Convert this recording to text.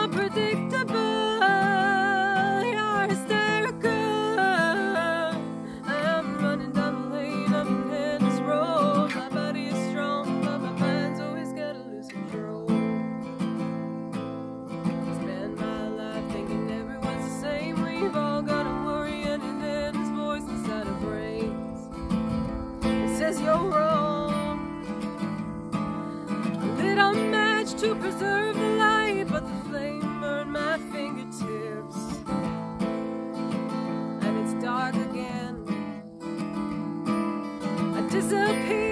predictable. You're hysterical. I'm running down the lane, I'm in this road. My body is strong, but my mind's always got to lose control. Spend my life thinking everyone's the same. We've all got to worry, and then this voice inside our brains, it says you're wrong. I lit a match to preserve the light, but the flame burned my fingertips, and it's dark again. I disappear.